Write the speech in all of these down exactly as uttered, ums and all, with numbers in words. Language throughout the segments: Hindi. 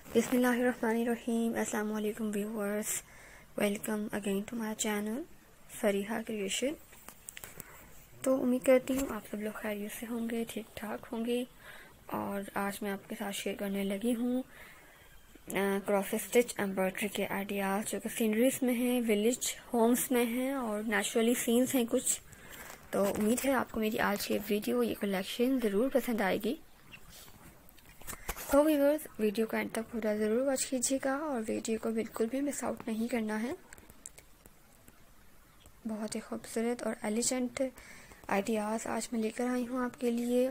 बिस्मिल्लाहिर्रहमानिर्रहीम। अस्सलाम वालेकुम viewers, welcome again to my channel Fariha creation. तो उम्मीद करती हूँ आप सब लोग खैरियत से होंगे, ठीक ठाक होंगे। और आज मैं आपके साथ शेयर करने लगी हूँ क्रॉस स्टिच एम्ब्रॉयडरी के आइडियाज़ जो कि सीनरीज में हैं, विलेज होम्स में हैं और नेचुरली सीन्स हैं कुछ। तो उम्मीद है आपको मेरी आज की वीडियो, ये कलेक्शन ज़रूर पसंद आएगी। तो व्यूअर्स, वीडियो का एंड तक पूरा ज़रूर वॉच कीजिएगा और वीडियो को बिल्कुल भी मिस आउट नहीं करना है। बहुत ही खूबसूरत और एलिजेंट आइडियाज़ आज मैं लेकर आई हूँ आपके लिए।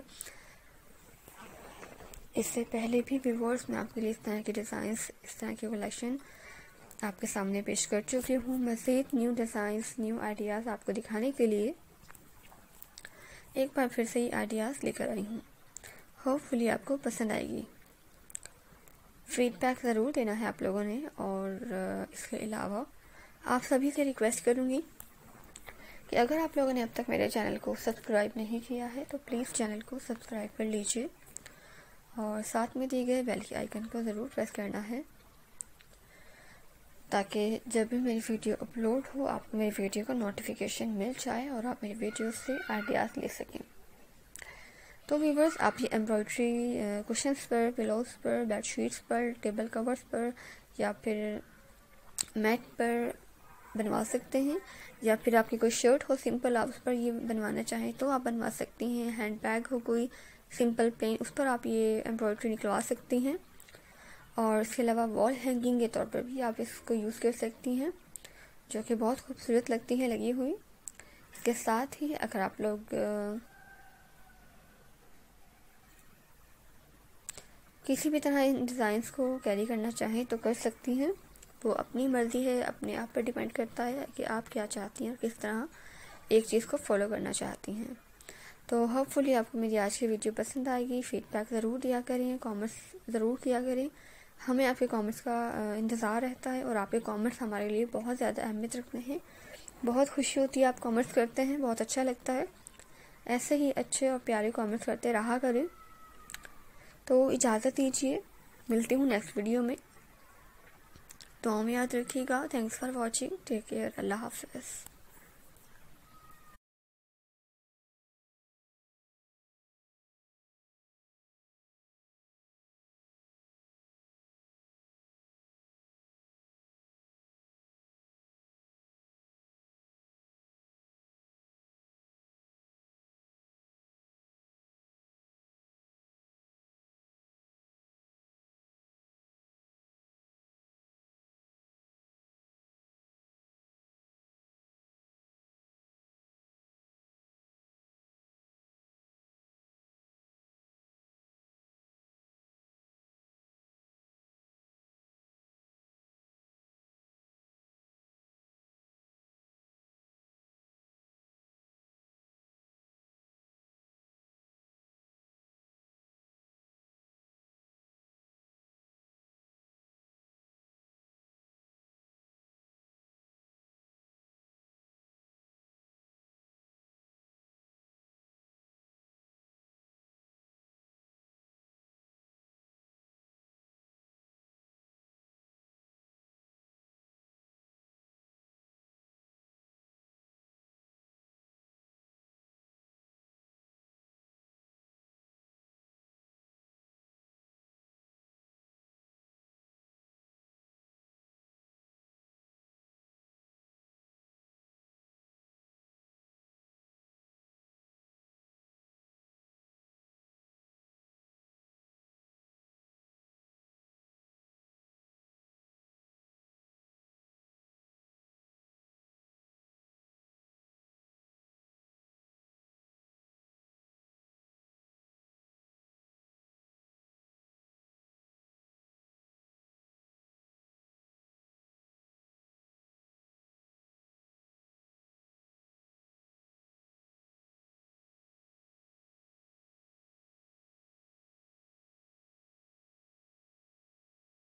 इससे पहले भी व्यूअर्स मैं आपके लिए इस तरह के डिज़ाइंस, इस तरह की कलेक्शन आपके सामने पेश कर चुकी हूँ। मज़ीद न्यू डिज़ाइंस, न्यू आइडियाज़ आपको दिखाने के लिए एक बार फिर से ये आइडियाज़ लेकर आई हूँ। होपफुली आपको पसंद आएगी। फीडबैक ज़रूर देना है आप लोगों ने। और इसके अलावा आप सभी से रिक्वेस्ट करूँगी कि अगर आप लोगों ने अब तक मेरे चैनल को सब्सक्राइब नहीं किया है तो प्लीज़ चैनल को सब्सक्राइब कर लीजिए और साथ में दिए गए बेल के आइकन को ज़रूर प्रेस करना है ताकि जब भी मेरी वीडियो अपलोड हो आपको मेरी वीडियो का नोटिफिकेशन मिल जाए और आप मेरी वीडियो से आइडियाज़ ले सकें। तो व्यूअर्स, आप ये एम्ब्रॉयडरी कुशन्स पर, पिलोज पर, बेडशीट्स पर, टेबल कवर्स पर या फिर मैट पर बनवा सकते हैं, या फिर आपकी कोई शर्ट हो सिंपल, आप उस पर ये बनवाना चाहें तो आप बनवा सकती हैं। हैंड बैग हो कोई सिंपल प्लेन, उस पर आप ये एम्ब्रॉयडरी निकलवा सकती हैं। और इसके अलावा वॉल हैंगिंग के तौर पर भी आप इसको यूज़ कर सकती हैं, जो कि बहुत खूबसूरत लगती है लगी हुई। इसके साथ ही अगर आप लोग किसी भी तरह इन डिज़ाइंस को कैरी करना चाहें तो कर सकती हैं। वो अपनी मर्ज़ी है, अपने आप पर डिपेंड करता है कि आप क्या चाहती हैं, किस तरह एक चीज़ को फॉलो करना चाहती हैं। तो होपफुली आपको मेरी आज की वीडियो पसंद आएगी। फीडबैक ज़रूर दिया करें, कमेंट्स ज़रूर किया करें। हमें आपके कमेंट्स का इंतज़ार रहता है और आपके कमेंट्स हमारे लिए बहुत ज़्यादा अहमियत रखते हैं। बहुत खुशी होती है आप कमेंट्स करते हैं, बहुत अच्छा लगता है। ऐसे ही अच्छे और प्यारे कमेंट्स करते रहा करें। तो इजाज़त दीजिए, मिलती हूँ नेक्स्ट वीडियो में। तो हमें याद रखिएगा। Thanks for watching, take care, अल्लाह हाफ़िज़।